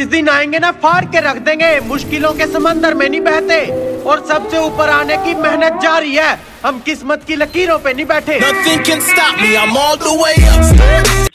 इस दिन आएंगे ना, फाड़ के रख देंगे। मुश्किलों के समंदर में नहीं बहते और सबसे ऊपर आने की मेहनत जारी है। हम किस्मत की लकीरों पे नहीं बैठे।